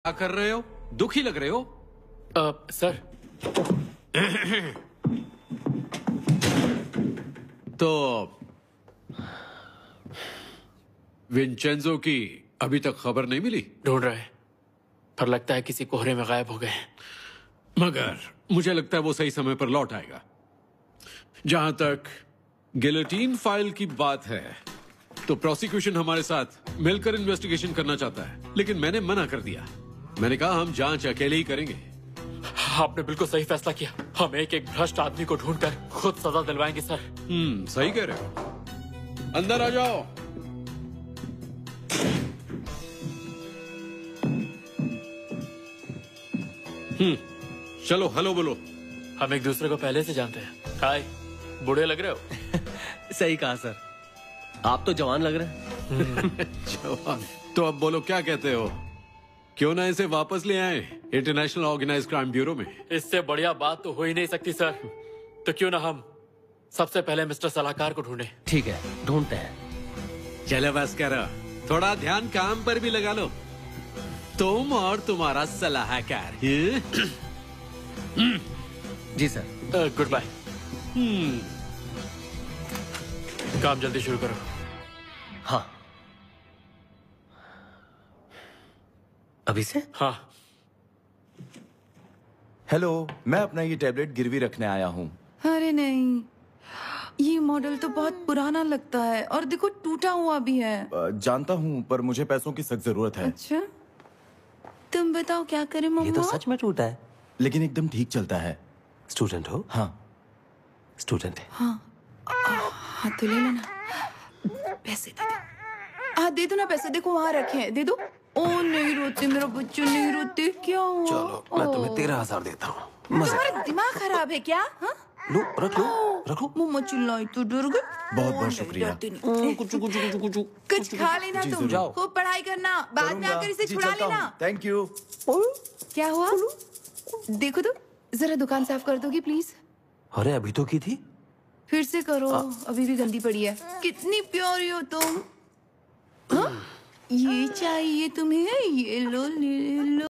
क्या कर रहे हो? दुखी लग रहे हो? सर। तो विंचेंजो की अभी तक खबर नहीं मिली? ढूंढ रहे हैं, पर लगता है किसी कोहरे में गायब हो गए हैं। मगर मुझे लगता है वो सही समय पर लौट आएगा। जहां तक गिलोटीन फाइल की बात है, तो प्रोसिक्यूशन हमारे साथ मिलकर इन्वेस्टिगेशन करना चाहता है, लेकिन मैंने मना कर दिया। मैंने कहा हम जांच अकेले ही करेंगे। आपने बिल्कुल सही फैसला किया। हम एक एक भ्रष्ट आदमी को ढूंढकर खुद सजा दिलवाएंगे सर। सही कह रहे हो। अंदर आ जाओ। चलो हेलो बोलो। हम एक दूसरे को पहले से जानते हैं। हाय, बूढ़े लग रहे हो। सही कहा सर, आप तो जवान लग रहे हैं। जवान? तो अब बोलो क्या कहते हो? क्यों ना इसे वापस ले आए इंटरनेशनल ऑर्गेनाइज्ड क्राइम ब्यूरो में? इससे बढ़िया बात तो हो ही नहीं सकती सर। तो क्यों ना हम सबसे पहले मिस्टर सलाहकार को ढूंढे। ठीक है, ढूंढते हैं। चलो बस करो, थोड़ा ध्यान काम पर भी लगा लो। तुम और तुम्हारा सलाहकार। जी सर। Good bye. काम जल्दी शुरू करो। हाँ, अभी से? हाँ। हेलो, मैं अपना ये टैबलेट गिरवी रखने आया हूँ। अरे नहीं, ये मॉडल तो बहुत पुराना लगता है और देखो टूटा हुआ भी है। जानता हूँ, पर मुझे पैसों की सख्त जरूरत है। अच्छा, तुम बताओ क्या करें मम्मा? ये तो सच में टूटा है। लेकिन एकदम ठीक चलता है। स्टूडेंट हो? हाँ। स्टूडेंट है। हाँ तो ले लेना। पैसे दे दो। हाँ दे दो ना पैसे, देखो वहाँ रखे हैं, दे दो। ओ नहीं रोते, मेरा बच्चा नहीं रोते। क्या हुआ? चलो, मैं तुम्हें 13,000 देता हूँ। मजे। तुम्हारा दिमाग खराब है क्या? हाँ? लो, रख लो, रख लो। मम्मा चिल्लाई तो डर गई। बहुत बहुत शुक्रिया। कुछ खा लेना तुम, जाओ। खूब पढ़ाई करना, बाद में आकर इसे छुड़ा लेना। Thank you. क्या हुआ? देखो तो, जरा दुकान साफ कर दोगी प्लीज? अरे अभी तो की थी। फिर से करो, अभी भी गंदी पड़ी है। कितनी प्यारी हो तुम। हाँ? ये चाहिए तुम्हें? ये लो, ले लो।